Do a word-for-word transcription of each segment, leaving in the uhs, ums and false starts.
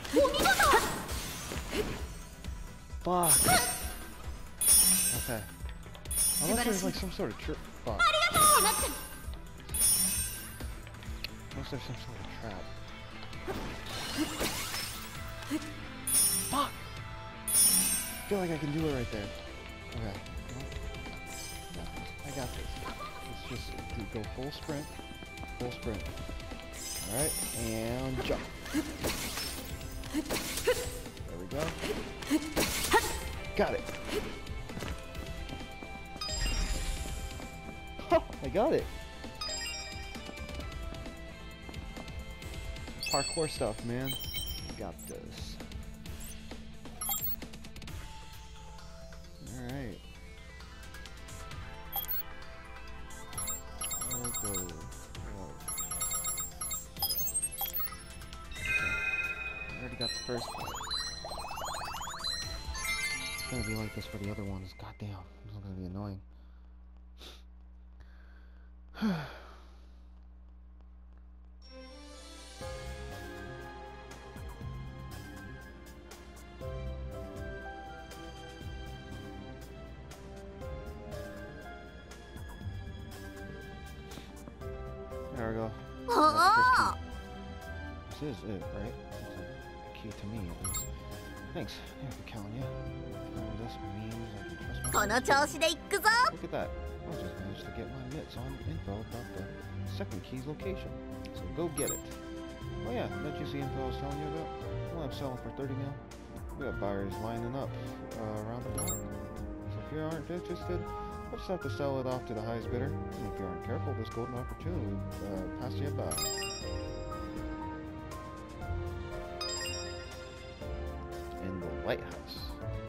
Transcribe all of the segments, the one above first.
Fuck. Okay. Unless there's like some sort of trip. Fuck. Unless there's some sort of trap. Fuck! I feel like I can do it right there. Okay. I got this. Let's just do, go full sprint. Full sprint. Alright, and jump. There we go. Got it. Oh, I got it. Parkour stuff, man. Got this. Alright. There we go. Oh. I already got the first part. It's gonna be like this for the other ones. Goddamn. This is gonna be annoying. There we go. Oh. This is it, right? It's a key to me, at least. Thanks. Thanks for killing you. Um, this means I can trust myself. Look at that. I just managed to get my mitts on info about the second key's location. So go get it. Oh yeah, don't you see info I was telling you about? Well, I'm selling for thirty mil. We got buyers lining up uh, around the block. So if you aren't interested, I'll just have to sell it off to the highest bidder. And if you aren't careful, this golden opportunity will uh, pass you by. In the lighthouse.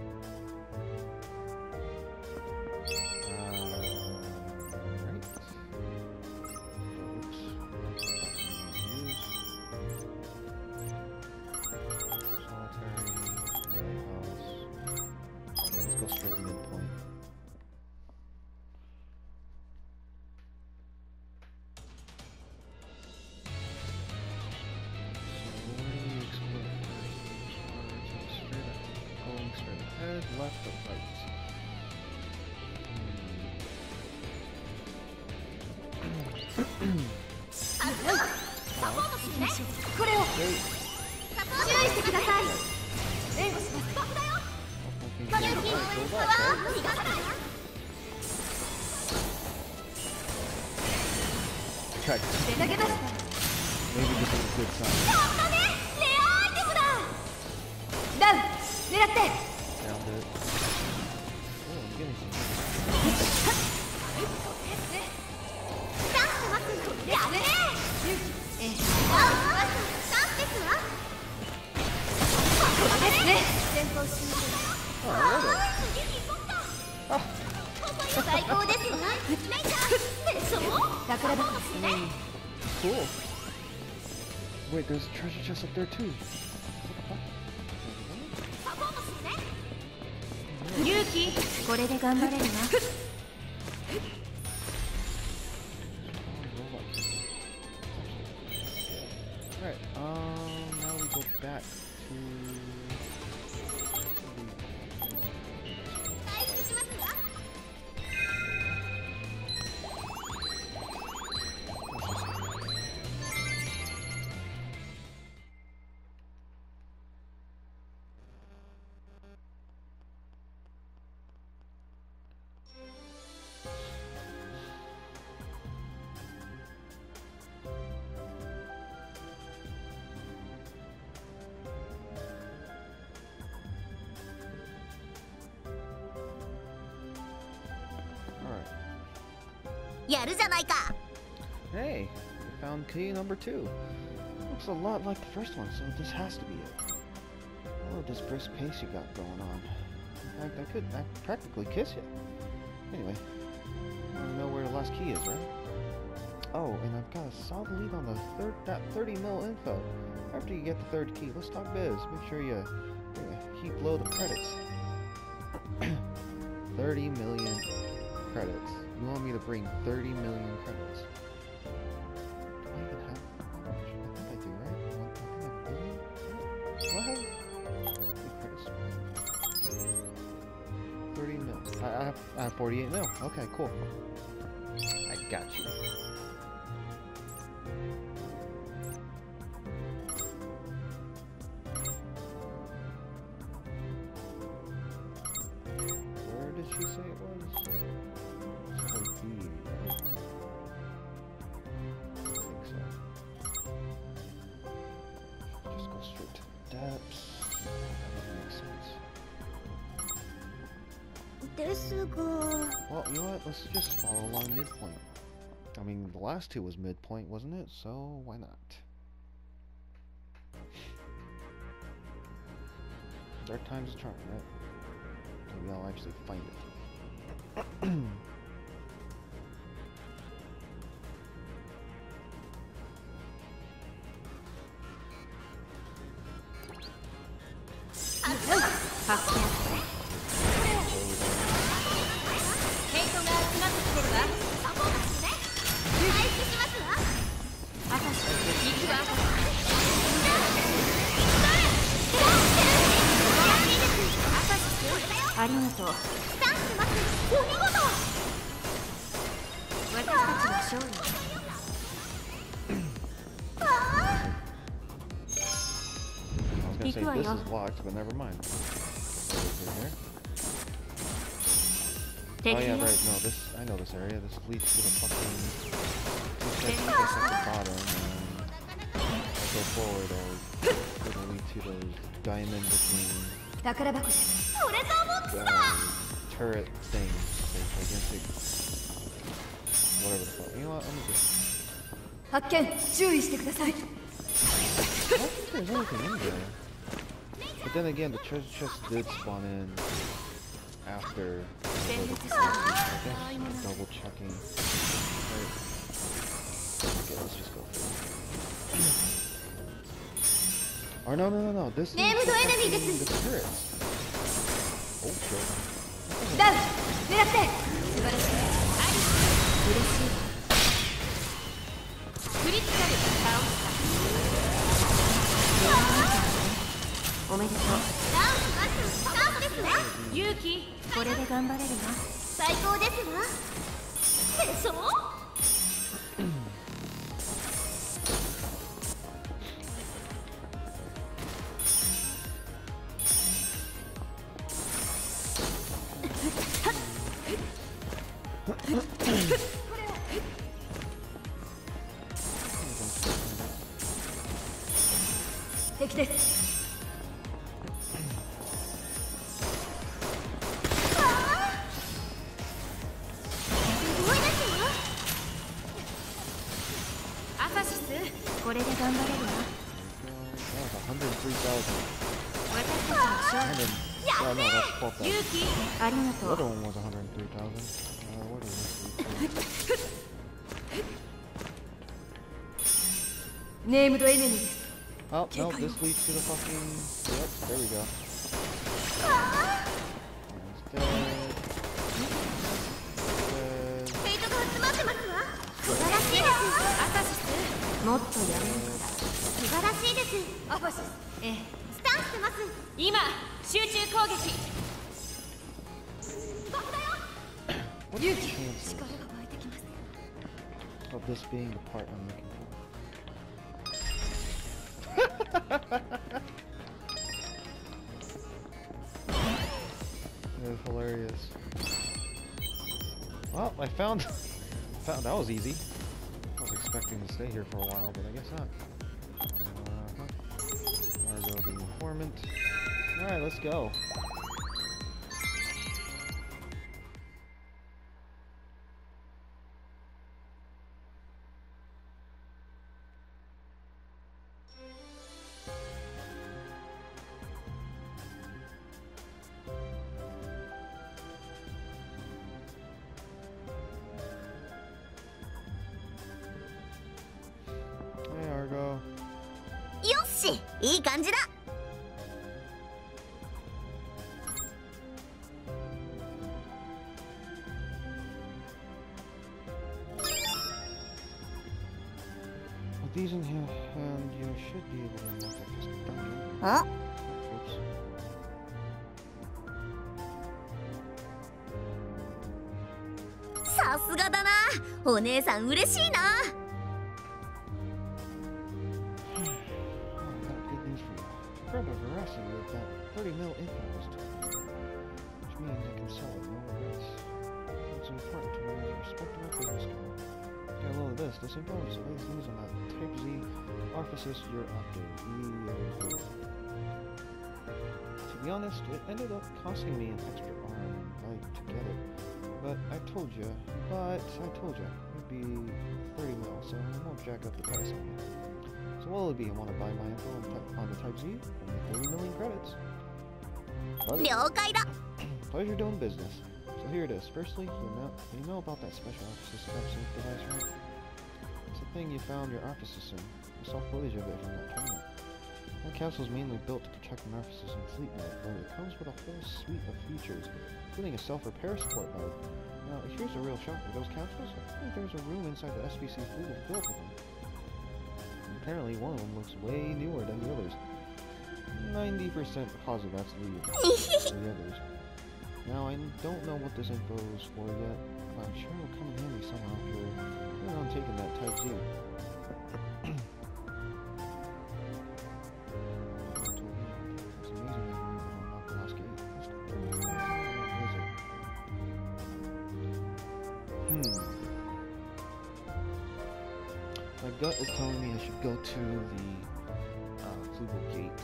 Left or right? Check. Maybe this is a good sign. Down! Found it. Oh, I'm getting some. Cool. Wait, there's a treasure chest up there too. Yuki, これで頑張れるな。Alright, um, now we go back to... Hey, we found key number two. Looks a lot like the first one, so this has to be it. I love this brisk pace you got going on. In fact, I could I practically kiss you. Anyway, you know where the last key is, right? Oh, and I've got a solid lead on the third that thirty mil info. After you get the third key, let's talk biz. Make sure you yeah, keep low the credits. thirty million credits. You want me to bring thirty million credits? Do I even have how much? I think I do, right? I think I have a billion? Do I have have, I have forty-eight mil. Okay, cool. I got you. Where did she say it was? It's like B, right? I think so. Just go straight to the depths. That would make sense. Well, you know what? Let's just follow along midpoint. I mean, the last two was midpoint, wasn't it? So why not? Third time's a charm, right? Maybe I'll actually find it. I was gonna say this is locked, but never mind. Here. Oh yeah, right. No, this I know this area. This leads to the fucking two steps at the bottom, and I go forward, or it'll lead to those diamond between um, turret things, those gigantic, whatever the fuck. You know what? Let me just. I don't think there's anything in there. But then again, the treasure chest did spawn in after I guess double checking. Right. Okay, let's just go for it. Oh no no no no! This is the turrets. Oh shit! The other one was one hundred three thousand. Uh, what is this? Named enemy. Oh, no, this leads to the fucking... Yep, there we go. What's the chances of this being the part I'm looking for? That's hilarious. Well, I found, found that was easy. I was expecting to stay here for a while, but I guess not. Uh-huh. Margo the informant. Alright, let's go. These in here, and you should be able to unlock this dungeon. Huh? Oops. すがだな。お姉さん嬉しいな。 Grab a veracity with that thirty mil info was told, which means I can sell it, no regrets. It's important to me as a respectable business card. Okay, well, this, this info is latest news on that Type Z Arphasis you're after. E To be honest, it ended up costing me an extra arm and leg to get it. But I told you, but I told you, it'd be thirty mil, so I won't jack up the price on it. So what will it be? You want to buy my info on, on the Type Z? Only thirty million credits. Pleasure doing business. So here it is. Firstly, you know, you know about that special Arphasis capsule device, right? It's the thing you found your Arphasis in. We saw footage of it from that tournament. That capsule is mainly built to protect an Arphasis in fleet mode, but it comes with a whole suite of features, including a self-repair support mode. Now, here's a real shocker. Those capsules? I think there's a room inside the S B C fleet filled with them. Apparently, one of them looks way newer than the others. ninety percent positive that's the, the others. Now, I don't know what this info is for yet, but I'm sure it'll come in handy somehow if you're planning on taking that Type Z. It's amazing that you unlocked the last gate. Hmm. My gut is telling me I should go to the uh, Flugel Gate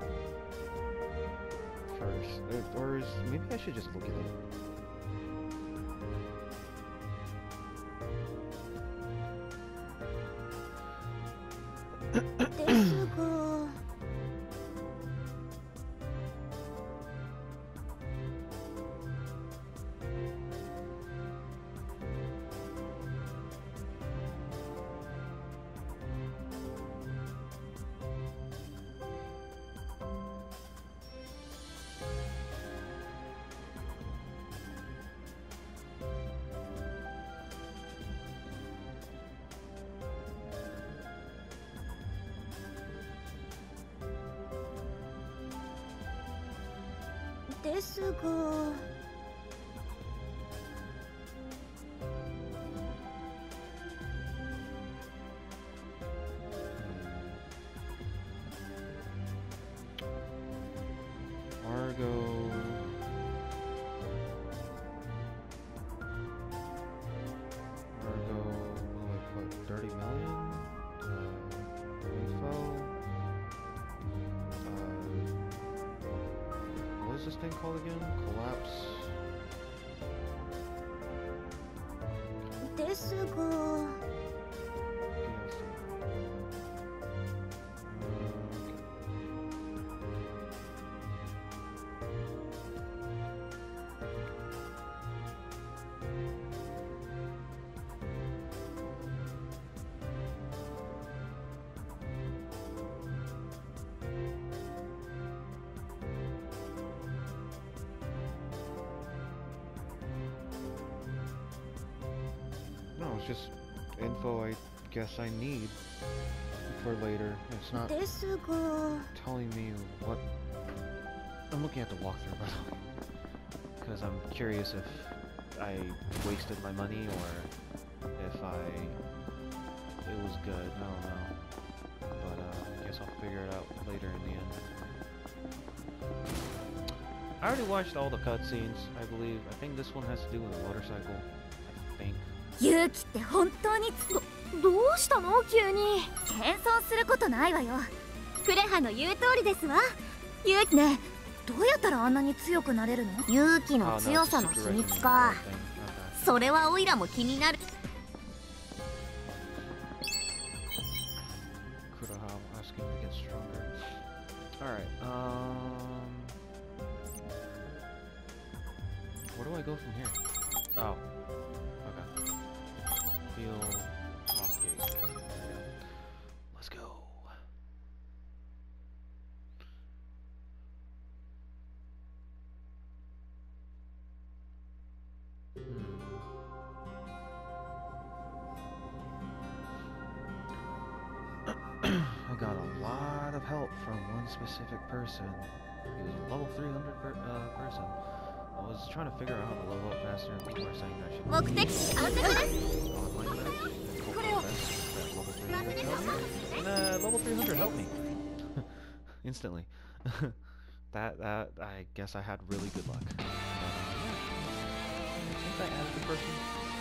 first, or, or is, maybe I should just look at it. Argo. Argo, like what, thirty million? Uh, info. Uh, what is this thing called again? Collapse. Desugo. No, it's just info I guess I need for later. It's not telling me what... I'm looking at the walkthrough, by the way, because I'm curious if I wasted my money or if I... it was good. I don't know. But uh, I guess I'll figure it out later in the end. I already watched all the cutscenes, I believe. I think this one has to do with a motorcycle. I think. 勇気って本当につどどうしたの急に謙遜することないわよ。クレハの言う通りですわ。勇気ね、どうやったらあんなに強くなれるの？勇気の強さの秘密か。それはオイラも気になる。 Alright, um... where do I go from here? Oh. Okay. Feel... lost gate. There we go. Let's go. Hmm. I got a lot of help from one specific person. He was a level three hundred per, uh, person. I was trying to figure out how to level up faster, and people are saying that I should. 目的地到着です。 Online match, and hope for the best. That level three hundred helped me. And uh, level three hundred helped me instantly. that that I guess I had really good luck. But, uh, yeah. I think I added the person.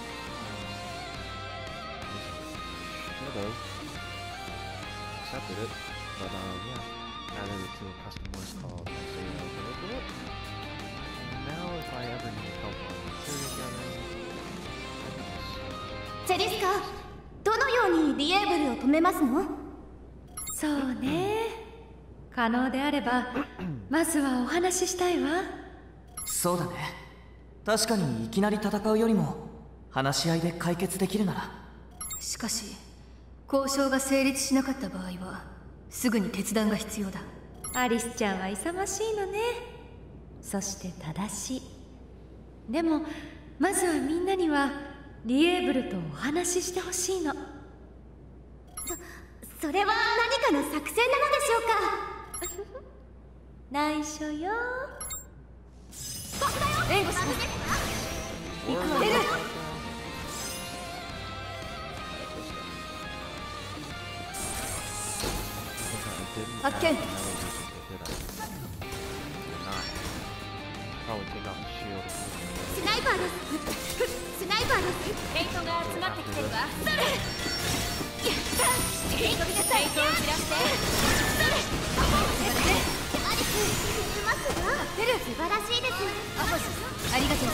Um, those. Accepted it, but um, yeah, added it to a custom list called S A O Bullet. And now, if I ever need help on material gathering, I can just. チェリスカ、どのようにリエーブルを止めますの？ そうね。可能であれば、まずはお話ししたいわ。 そうだね。確かにいきなり戦うよりも話し合いで解決できるなら。 しかし交渉が成立しなかった場合はすぐに決断が必要だ。アリスちゃんは勇ましいのね。そして正しい。でもまずはみんなにはリエーブルとお話ししてほしいの。 そそれは何かの作戦なのでしょうか？ 内緒よ。 僕だよ。援護します。行くわね。発見。スナイパーです。スナイパーです。ヘイトが集まってきてるわ。それ。ヘイトでヘイトを散らして。それ。アリス、いますわ。素晴らしいです。ありがとう。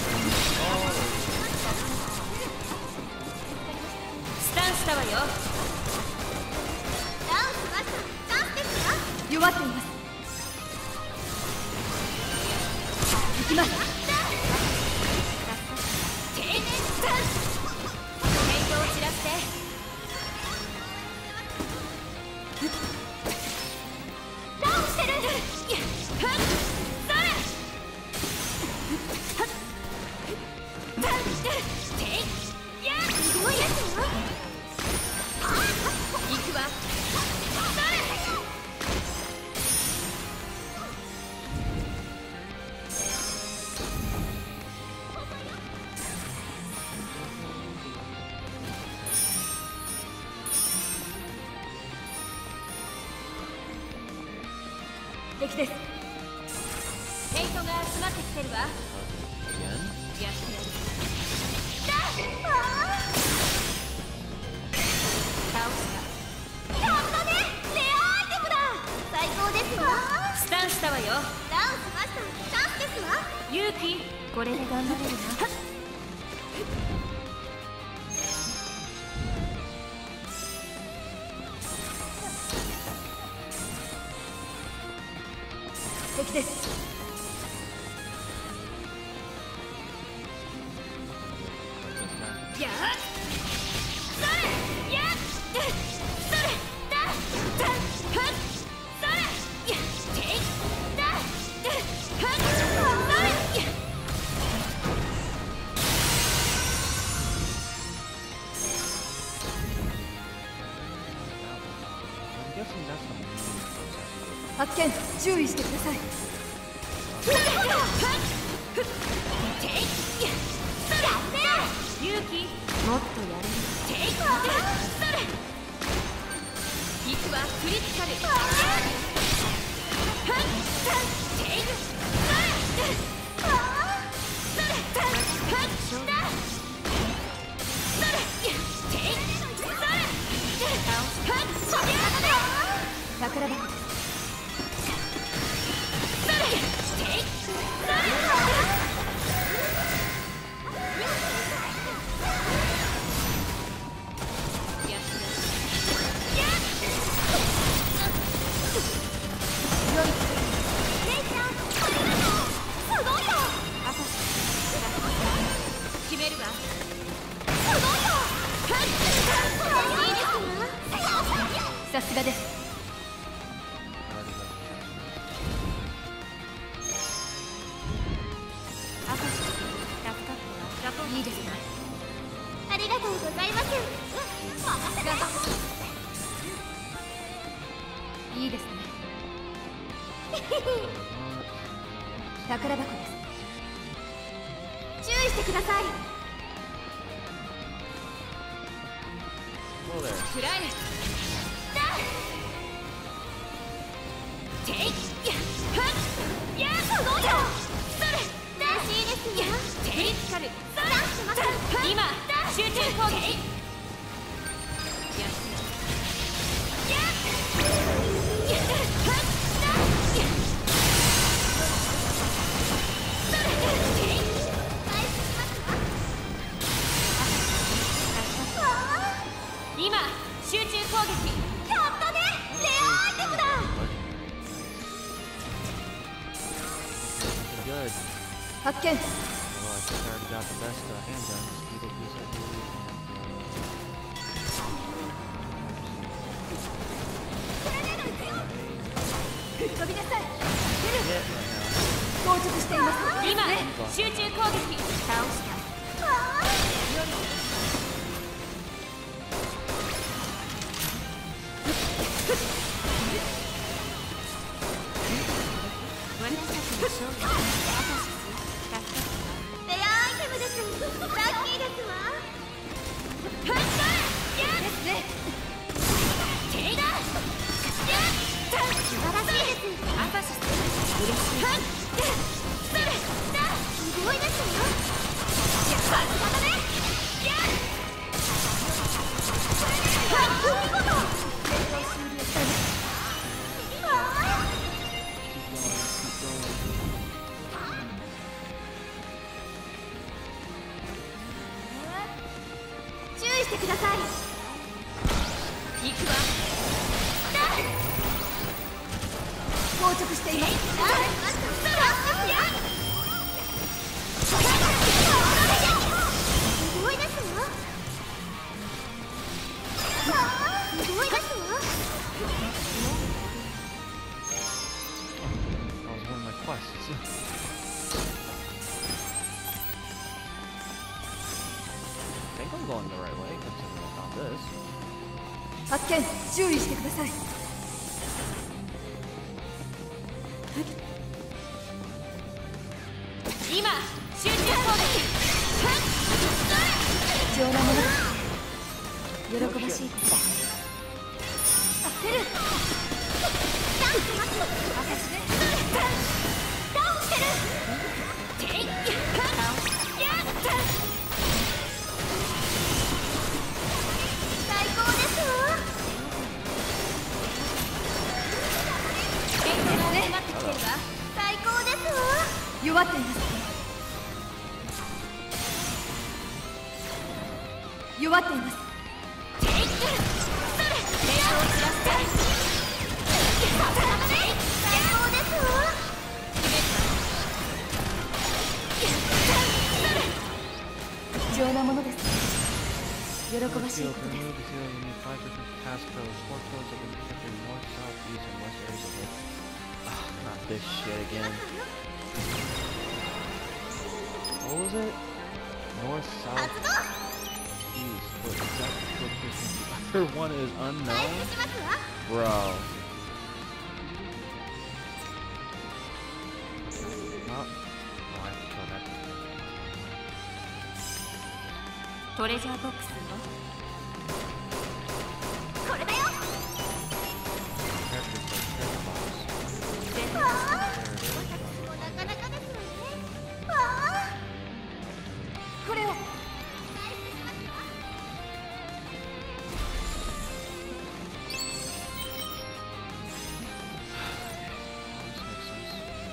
スタンしたわよ。 ダウンしました。チャンスですわ。 弱っています。行きます。 丁寧にダウン。ヘイトを散らして。ダウンしてる。それ。ダウンして。いや、すごいですよ。行くわ。敵です。ヘイトが集まってきてるわ。やってやる。倒した。やったね。レアアイテムだ。最高ですわ。 スタンしたわよ。 ダウンしました。チャンスですわ。 勇気、これで頑張れるな。敵です。やっそれやっそれだだはっそれやていだはっそれや発見。注意してください。勇気、もっとやれる。テイクアウト。それ。行くわ。クリティカル。テイク。それ。それ。それ。テイク。それ。桜箱です。さすがです。いいですね。ありがとうございます。いいですね。宝箱です。 注意してください。 Hello there. 食らえ。だ。てい。や。はっ。や。すごいよ。それ。らしいですよ。てい。光る。さあ。今。集中攻撃。や。や。や。はっ。だ。や。それ。てい。回復しますわ。今集中攻撃。やったね。レアアイテムだ。 Good. 発見。 Well, I think I already got the best uh, handguns. Either piece I believe. 吹っ飛びなさい。 Hit right 硬直しています。 今集中攻撃。倒した。私たちの勝利。レアアイテムです。ラッキーですわ。ふっさですね。ケイだ。やった素晴らしいです。アサシス嬉しい。はっそれだ。すごいですよ。さすがだね。やっはっお見事。注意してください。行くわ。だ。 硬直しています。 すごいですわ。すごいですわ。 That was one of my quests. I think I'm going the right way, considering I found this. 発見。注意してください。 今集中攻撃。 必要なものです。喜ばしいことだ。させる。 ダウンしてます。私ね。ダウンしてる。てい。やった。最高ですわ。元気が集まってきてるわ。最高ですわ。 弱っています。弱っています。 テイク。それ。レアを散らせて。さすがだね。最高ですわ。 必要なものです。喜ばしい Field ことです。 remove the field, you need five different passcodes, four codes that can protect your north, south, east, and west areas of it. Ah, not this shit again. What was it? North, south, 発動。 east. What exact location? The other one is 回復 unknown? しますわ。 Bro. Well, oh, I have to kill that. トレジャーボックスを。これだよ。 Characters like treasure box. ああ。 There it is. もなかなかですわね。ああ。 これを。 This makes sense.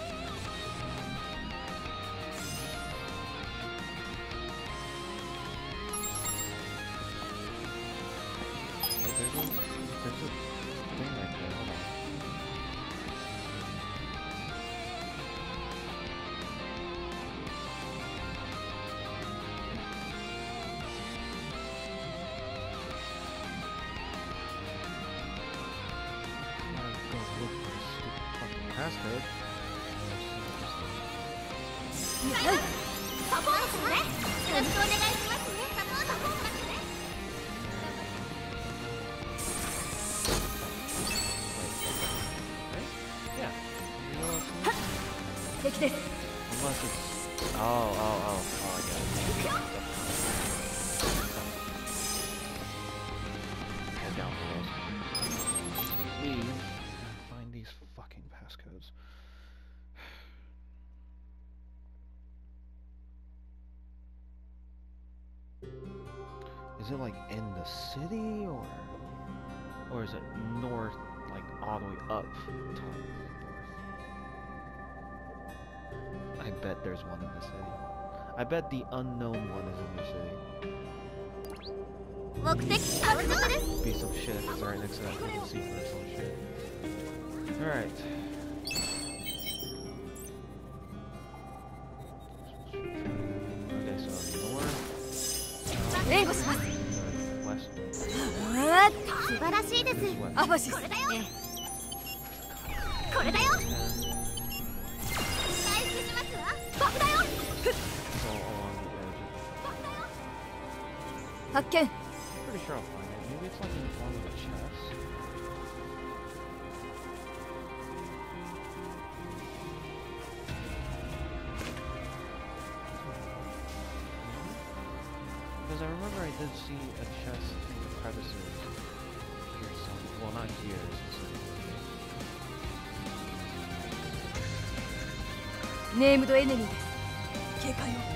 Wait, there's a, there's a thing right there. Hold on. Gotta go look for this stupid fucking passcode. サポートするね。よろしくお願いしますね。サポートしますね。 Right? Yeah. You know what I'm saying? 敵です。 Unless it's Oh, oh, oh, oh, I get it. Head down for those. Please find these fucking passcodes. Is it like in the city, or or is it north, like all the way up top north? I bet there's one in the city. I bet the unknown one is in the city. Be some shit if it's right next to that fucking secret or some shit. Alright. Okay, so north. West. 素晴らしいです。アバシス。これだよ。これだよ。回復しますわ。爆だよ。発見。 Pretty sure I'll find it. Maybe it's like in the form of a chest. Because I remember I did see a chest in the crevices here somewhere. Well, not here specifically. Named enemy です。警戒を。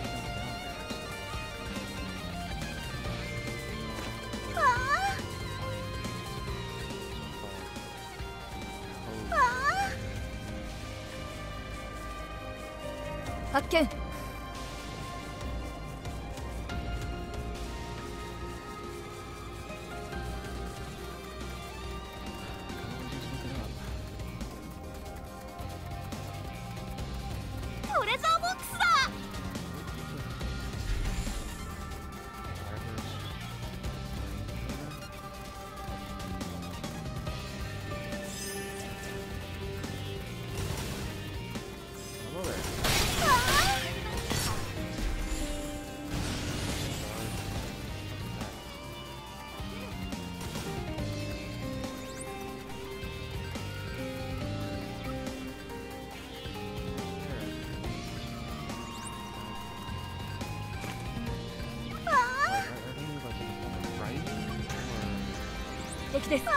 発見。敵です。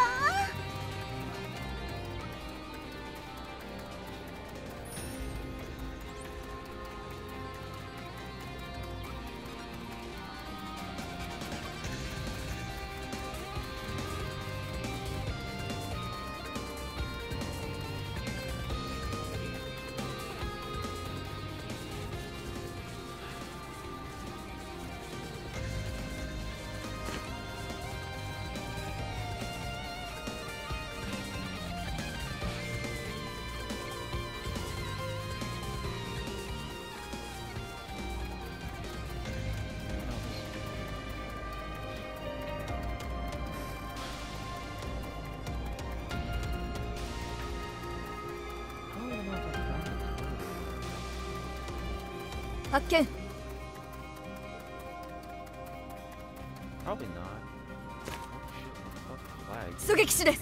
発見。 Probably not. Oh, shit. 狙撃手です。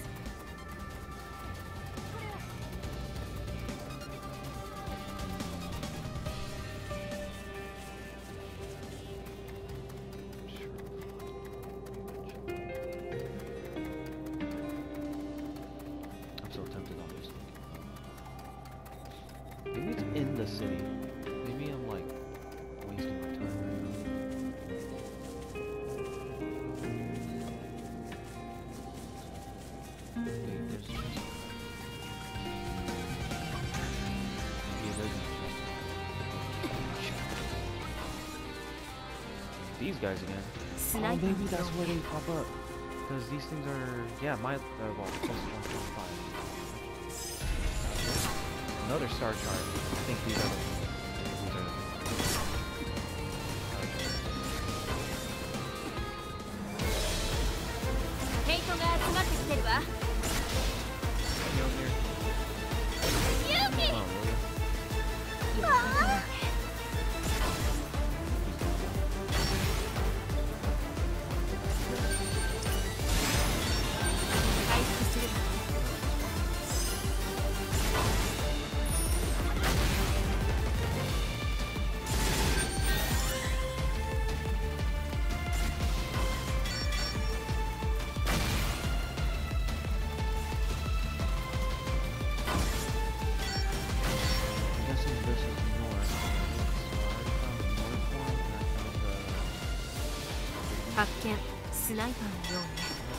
I'm so tempted on this thing. Maybe it's in the city. Maybe I'm like wasting my time right now. Wait, there's just... Yeah, there's just... These guys again. Oh, maybe that's where they pop up. Because these things are... Yeah, my... Uh, well, plus one point five. Another star chart. I think these are the... These are the... 発見。スナイパーのようね。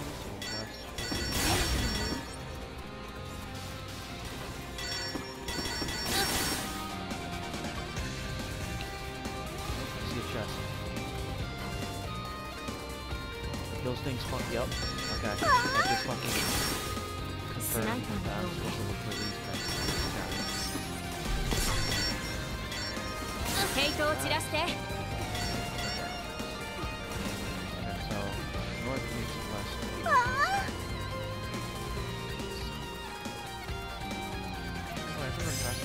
Those things fuck you up. Okay. I just fucking confirmed that I'm supposed to look for these guys. Got it. ヘイトを散らして。 Okay, so north, east, west. Oh, I think I'm past it.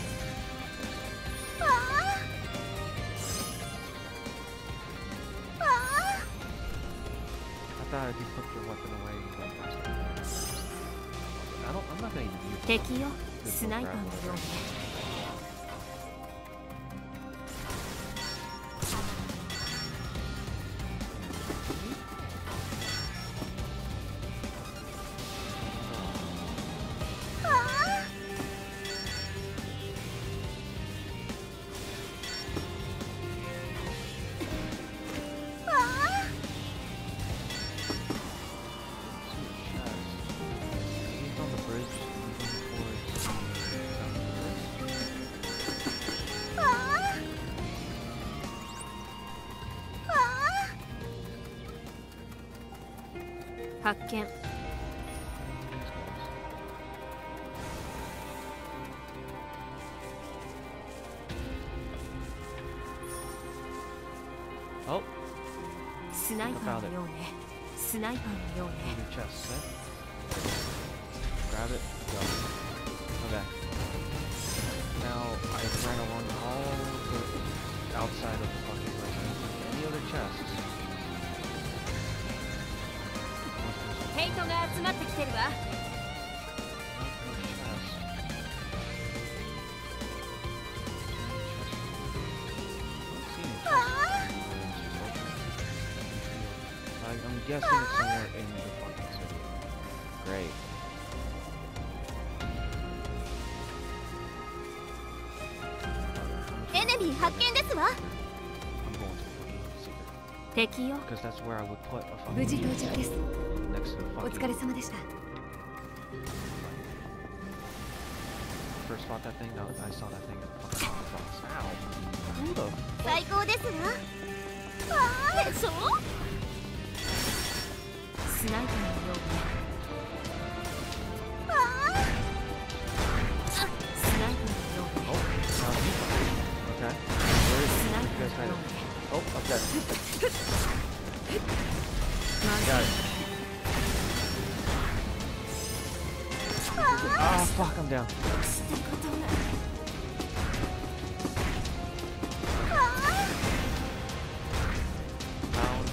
I thought if you put your weapon away, you went past it. I don't, I'm not gonna even use it. 敵よ、スナイパーのようね。発見。 Oh. スナイパーのようね。スナイパーのようね。 In your chest, right? Grab it, go. Okay. Now I ran along all the outside of the fucking place. Any other chests? ヘイトが集まってきてるわ。 I'm guessing it's somewhere in the fucking city. Great. Enemy 発見ですわ。 I'm going to fucking secret. 敵よ。 Because that's where I would put a 無 fucking 事到着です。 next to the お fucking 疲れ様でした。 first fought that thing. No, I saw that thing in the fucking box. Ow. Who the 最高ですわ。でしょ？ スナイパーのようね。スナイパーのようね。 Oh, now he okay. Where is he? You guys hide it. Oh, okay. Got it. Oh, fuck, I'm down. Down.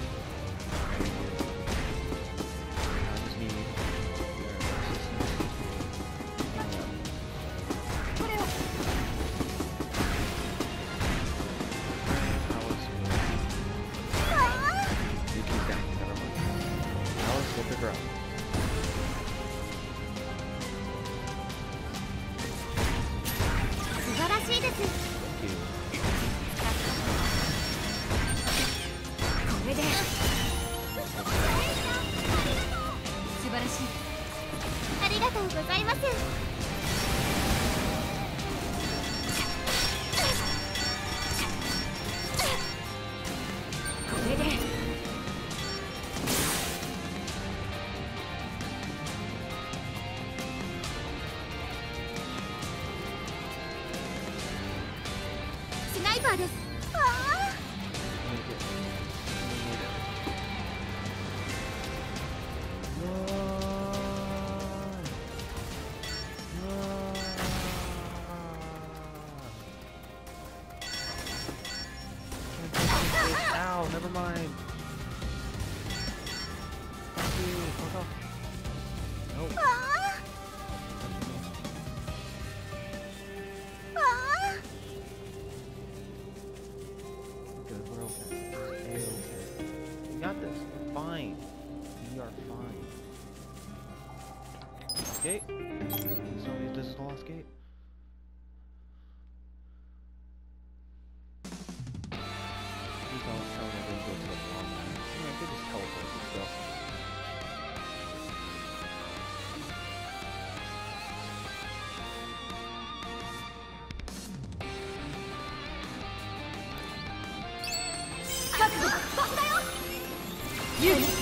I just need their assistance. You keep down. Never mind. Now let's go pick her up. Thank you. これで。素晴らしい。 ありがとうございます。 これで。 スナイパーです。ああ。 Ow, never mind. Fuck you, fuck off. No. Good, we're okay. Hey, okay. You got this. We're fine. We are fine. Okay. So this is the last gate. Please don't tell me I didn't go to the wrong one. I mean, I could just teleport. ユキ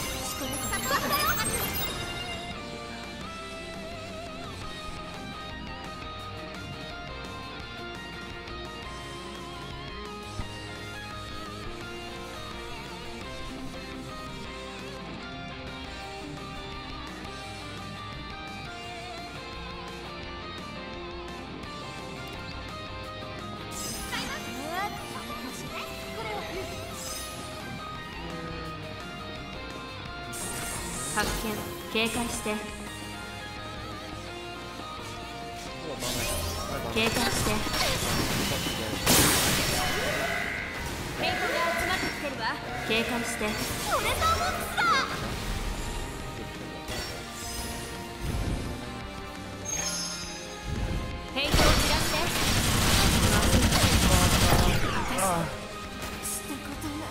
発見警戒して警戒してヘイトが集まってきてるわ警戒してこれがボックスだヘイトを散らしてしたことない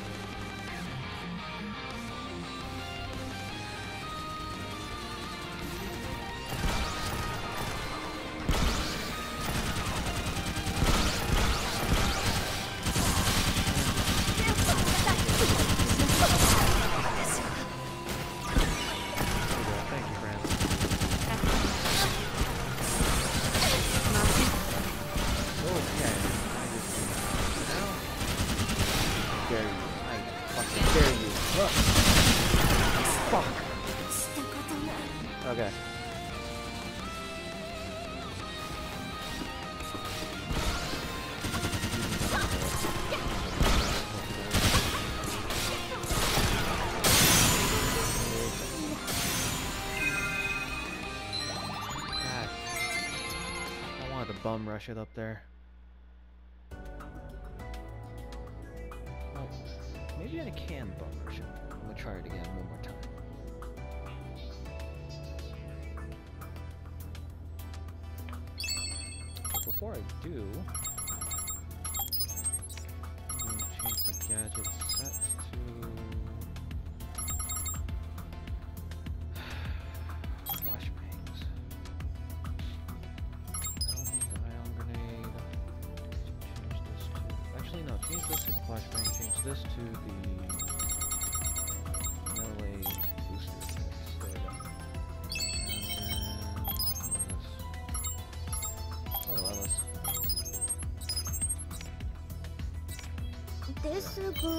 Okay. God. I wanted to bum rush it up there. Well, maybe I can bum rush it. I'm gonna try it again one more time. Before I do, I'm going to change my gadget set to flashbangs. I don't need the ion grenade. Change this to actually no, change this to the flashbang. Change this to the melee booster. There we go. This will go.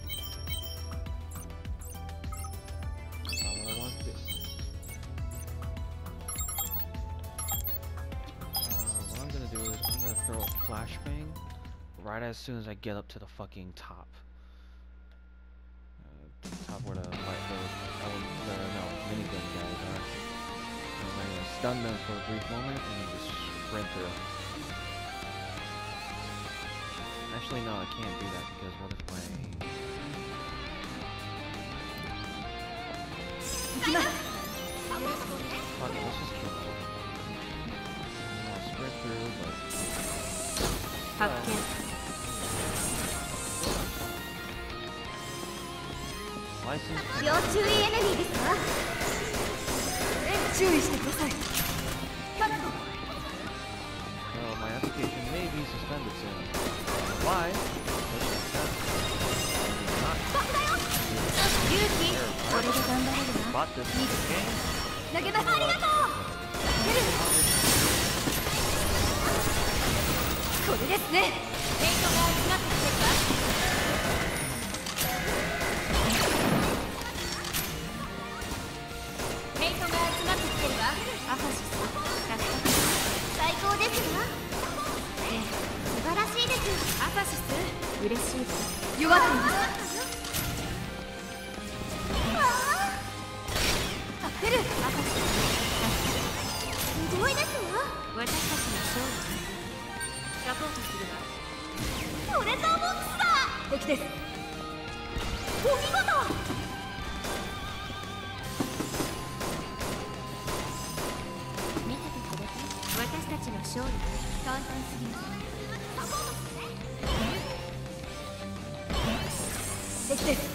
That's not what I want to do. Uh, what I'm gonna do is I'm gonna throw a flashbang right as soon as I get up to the fucking top. Uh, top where the white the, oh, the no minigun guys are. I'm gonna stun them for a brief moment and then just sprint through. Actually, no, I can't do that because what if my... Fuck it, let's just kill them. I'll sprint through, but... 発見 License... 要注意エネミーですか注意してください Well, my application may be suspended soon. Why? Bought this game. 投げますありがとうこれですねヘイトが集まってきてるわヘイトが集まってきてるわアファシス最高ですわええ素晴らしいですアファシス嬉しいです弱っています助けるアファシスすごいですわ私たちの勝利サポートするわトレザーボックスだ敵ですお見事見ててくれて私たちの勝利簡単すぎますサポートするね敵です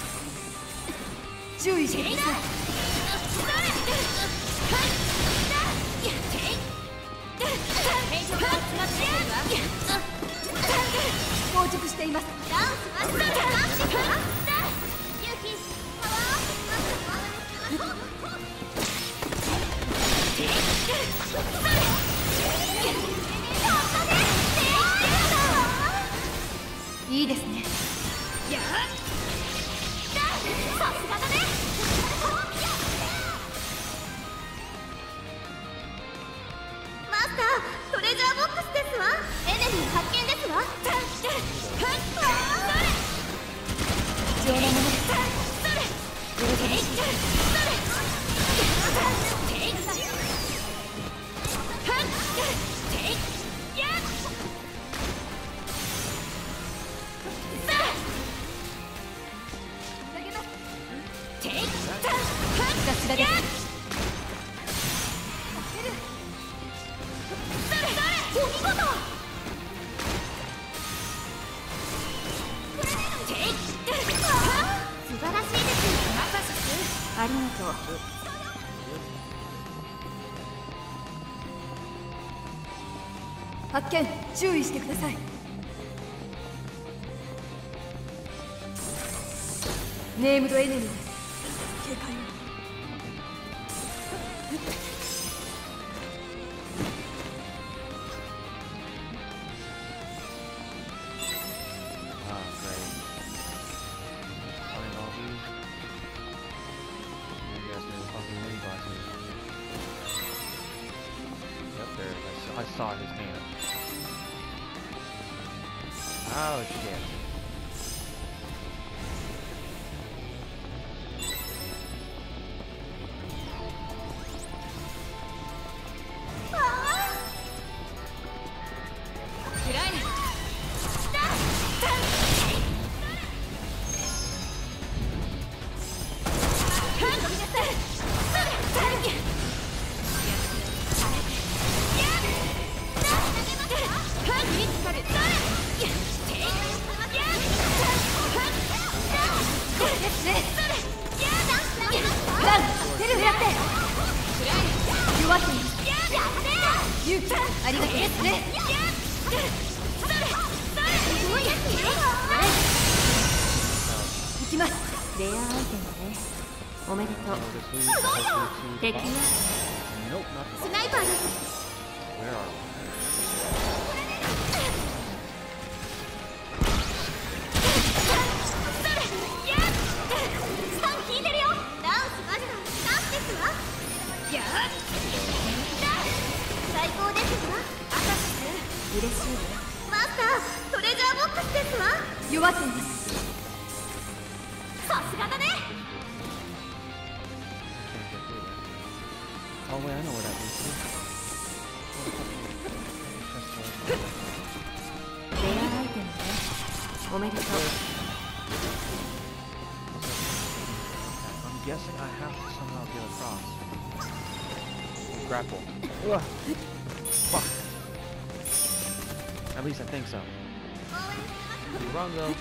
注意してください硬直していますダウンしましたユキネミー発見ですわ。 貴重なものです。喜ばしい。さすがです。 お見事。素晴らしいです。 ありがとう。発見、注意してください。ネームドエネミーです。警戒を。 I saw his hand. Oh shit. ありがとうですね。行きます。レアアイテムね。おめでとう。敵はスナイパーです。スタン効いてるよ。ダウンスマジのスタンスですわ。最高ですわ。 嬉しいわ。 マスター、トレジャーボックスですわ。 弱っています。 さすがだね。 Oh wait, I know where that leads to. レアアイテムね。おめでとう。 I'm guessing I have to somehow get across. Grapple. Ugh. Fuck. At least I think so. Could be wrong though.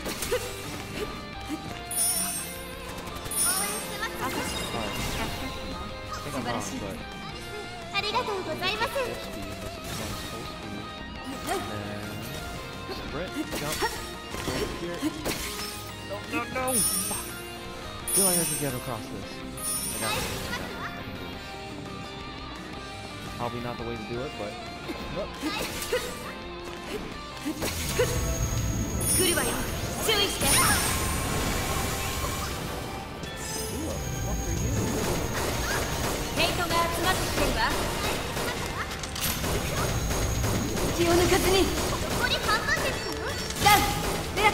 Sorry. I think I'm wrong, but ありがとうございます。 full speed. This is going full speed. And sprint, jump, go here. No, no, no! Fuck. I feel like I can get across this. I got this. I got this. I can do this. Probably not the way to do it, but. Oh. 来るわよ。注意して。ヘイトが集まってきてるわ。気を抜かずに。 ここに看板ですよ。 ダウン、狙って。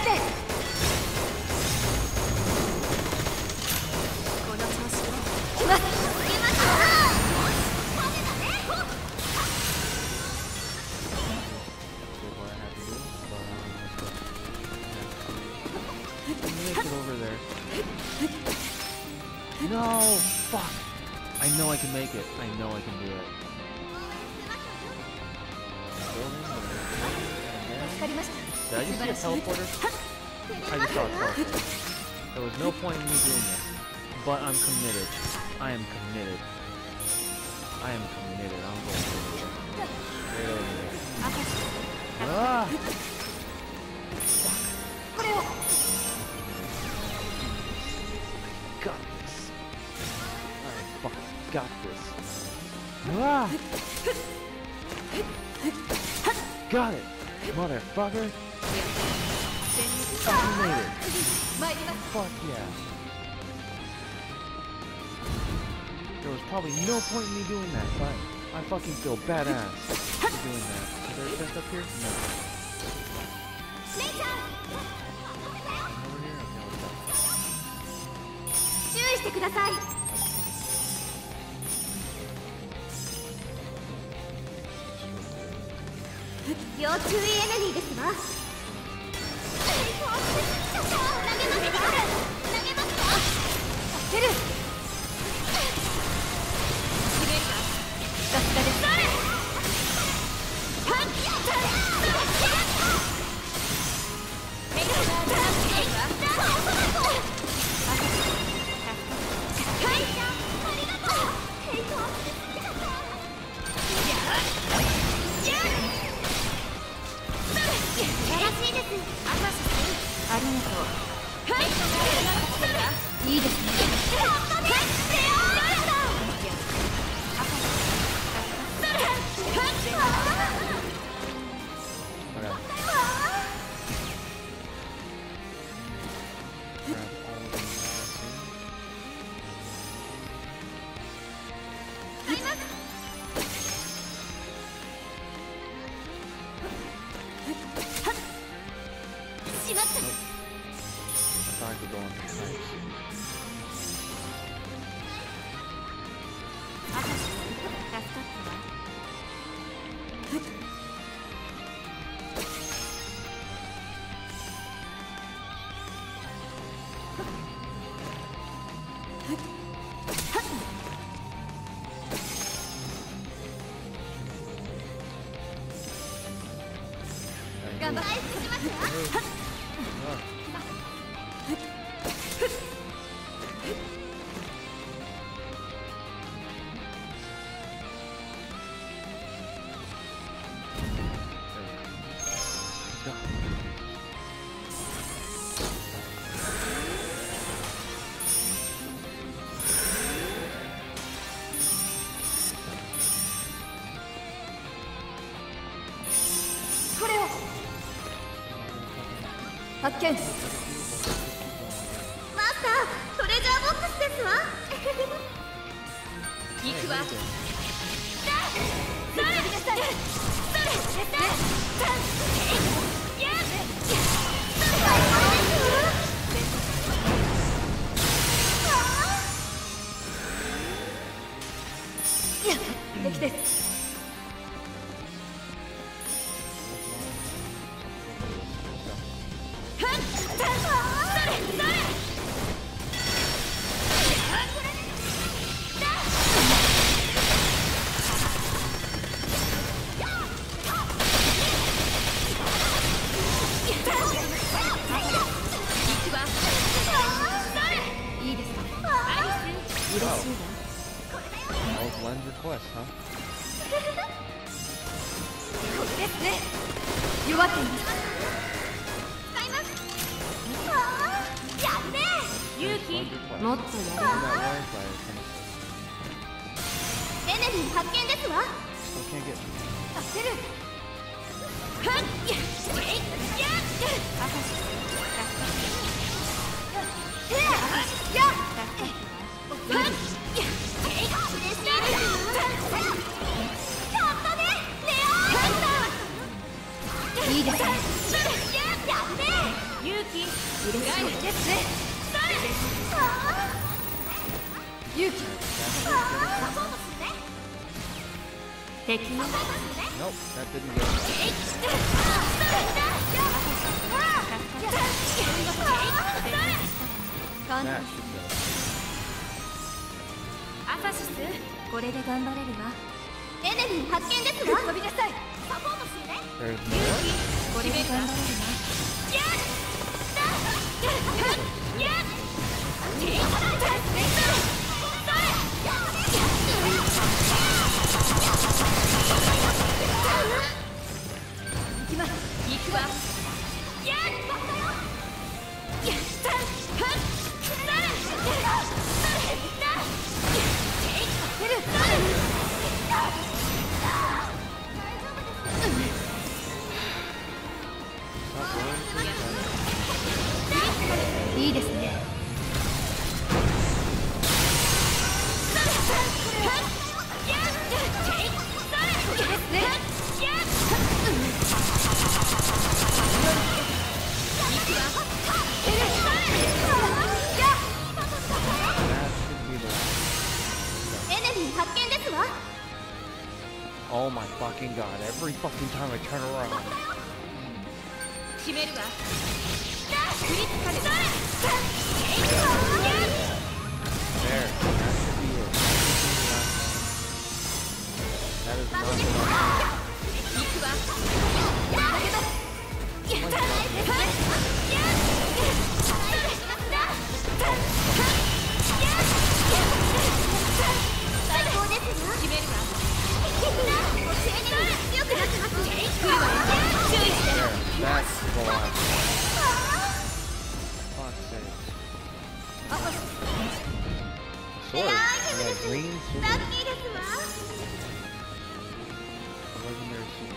この調子よ。来ます。 出ました。ダメだね。 Make it over there. No! Fuck! I know I can make it. I know I can do it. 助かりました。 Did I just see a teleporter? I just saw a teleporter. There was no point in me doing this. But I'm committed. I am committed. I am committed. I'm going over there. Straight over there. Ah! Got this. I fucking got this. Ah! Got it, motherfucker. Fucking made it. Fuck yeah. There was probably no point in me doing that, but I fucking feel badass for doing that. Is there a chest up here? No. レイちゃん注意してください。要注意エネミーですわ。投げますか？投げますか？助ける。決めるか？さすがです。それ。はっ。メガガードランケーは。はい。ありがとう。ヘイト。やっ。やっ。それ。素晴らしいです。アサシス。ありがとう。はい。いいですね。やったね。レオーだ。アサシス。それ。はい。頑張ってしますよ。これを発見。マスター、トレジャーボックスですわ。行くわ。それそれそれできて。もっとやる。エネミー発見ですわ。助ける。はっやっやいいですね。勇気嬉しいですね。勇気敵のアサシス、これで頑張れるわ。エネミー発見ですわ。飛びなさい。サポートするね。勇気、これで頑張れるわ。やっやっ行きます。行くわ。やっやったはっいいですね。 fucking god. Every fucking time I turn around. There. That should be it. That is not the one. That's the last. Fuck's sake. Sword. Yeah, green sword. Legendary sword.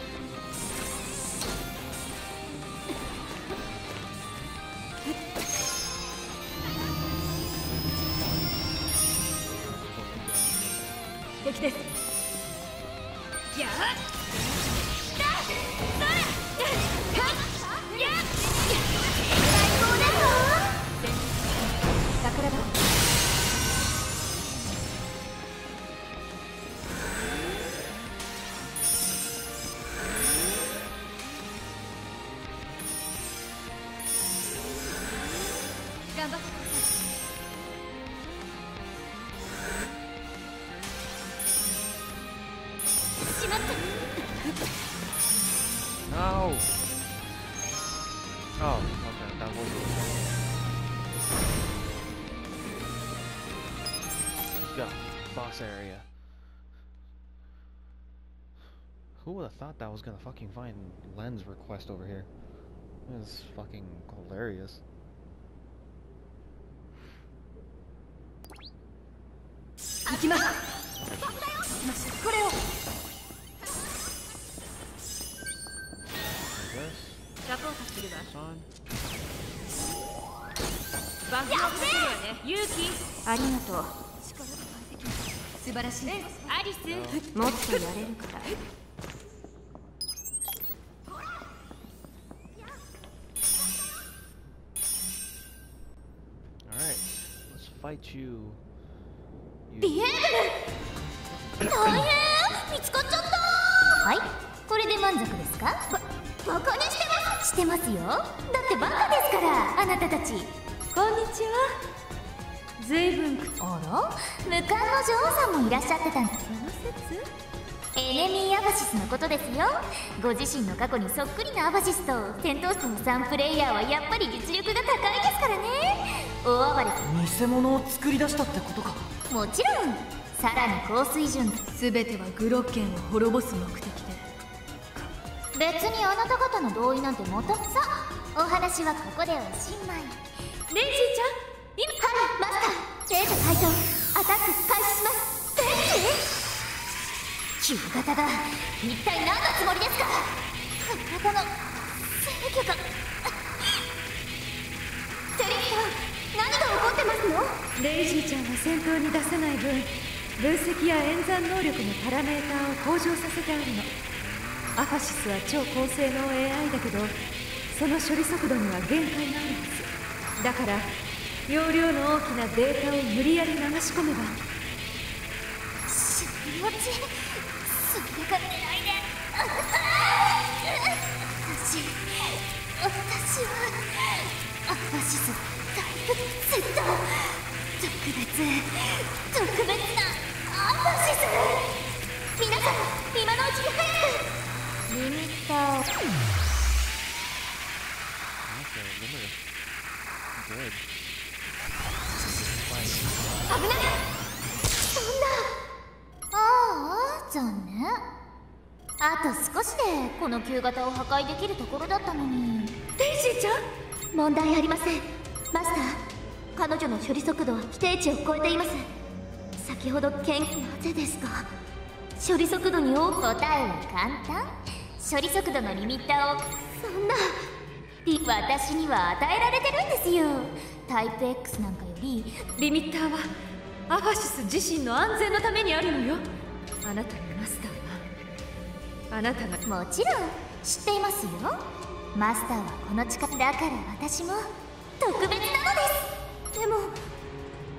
No! Oh, okay, that was Let's go. Boss area. Who would have thought that was gonna fucking find Len's request over here? This is fucking hilarious. Alright, let's fight you. you. 大変見つかっちゃった。はい、これで満足ですか？ば、バカにしてます。してますよ。だってバカですから、あなたたち。 こんにちは。ずいぶん。 あら、無冠の女王さんもいらっしゃってたんです。その説？エネミーアバシスのことですよ。ご自身の過去にそっくりなアバシスと戦闘士のさんプレイヤーはやっぱり実力が高いですからね。大暴れ。 偽物を作り出したってことか。 もちろん。さらに高水準。 全てはグロッケンを滅ぼす目的で。 別にあなた方の同意なんてもともと。お話はここでおしまい。 レイジーちゃん、 今はいマスター。データ解凍、アタック開始します。デイジー旧型が一体何のつもりですか？体の制御がテレビさん、何が起こってますの？ レイジーちゃんは戦闘に出せない分、分析や演算能力のパラメーターを向上させてあるの。アファシスは超高性能 エーアイ だけど、その処理速度には限界があるはず。だから容量の大きなデータを無理やり流し込めば。 しもち、それが狙いで。私、私はアファシスタイプ Z、特別特別なアファシス。皆さん、今のうちに早くリミッターを。危ない。そんな。ああ、残念。あと少しでこの旧型を破壊できるところだったのに。 デイジーちゃん、 問題ありません。マスター、彼女の処理速度は規定値を超えています。先ほど研究。なぜですか？処理速度に多く。答えは簡単。処理速度のリミッターを。そんなリ私には与えられてるんですよ。タイプ X なんかより。 リミッターはアファシス自身の安全のためにあるのよ。あなたのマスターはあなたが。 もちろん知っていますよ。マスターはこの力だから私も特別なのです。でも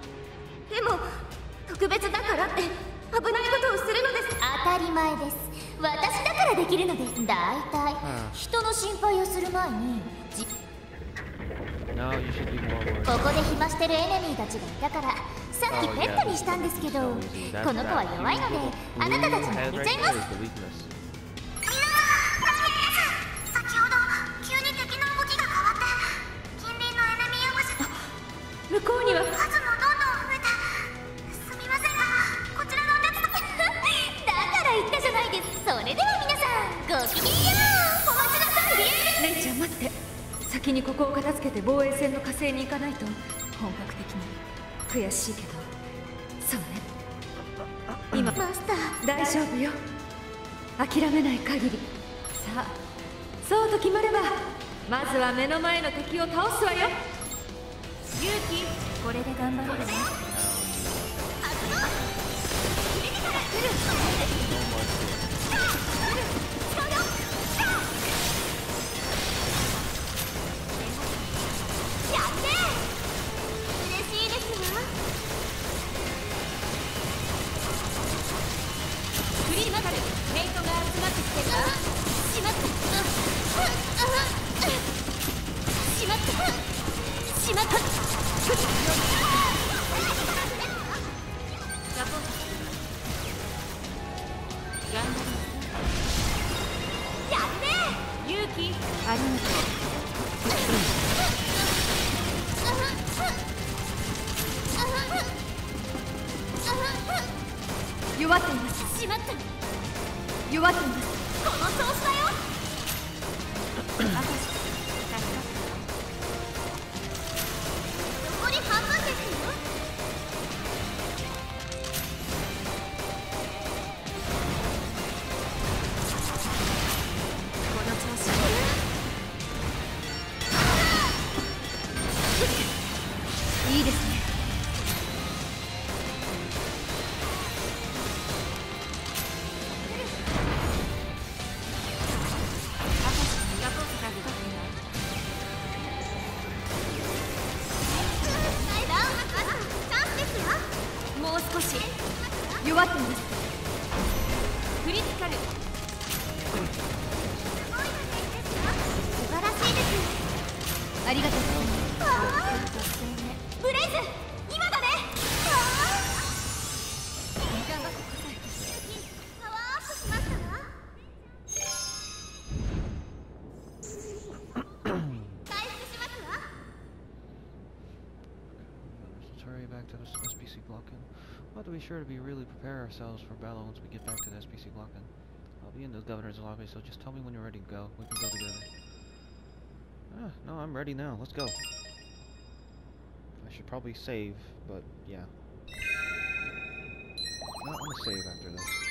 でも特別だからって危ないことをするのです。当たり前です。 私だからできるのです。だいたい人の心配をする前にじ No, you should be more worried. ここで暇してるエネミーたちがいたからさっきペットにしたんですけど、この子は弱いのであなたたちにあげちゃいます。先ほど急に敵の動きが変わって近隣のエネミーを向こうには数もどんどん増えてすみませんがこちらのお手伝いだから言ったじゃないです。それでは皆さんごきげんよう。お待ちなさい。 レイちゃん待って、先にここを片付けて防衛戦の火星に行かないと。本格的に悔しいけどそうね。今マスター大丈夫よ、諦めない限り。さあそうと決まればまずは目の前の敵を倒すわよ。勇気、これで頑張ろうね。ありがとう。弱っています。しまった。弱っています。この調子だよ。残り半分ですよ。この調子。いいですね。もう少し弱っています。クリティカル。素晴らしいです。ありがとうございます。ブレイズ、今だね。時間がここさえ。パワーアップしましたわ。回復しますわ。 Let's hurry back to the S P C Blocken. We'll have to be sure to be really prepare ourselves for battle once we get back to the S P C Blocken. I'll be in the governor's lobby, so just tell me when you're ready to go. We can go together. Ah, no, I'm ready now. Let's go. I should probably save, but yeah. No, I'm gonna save after this.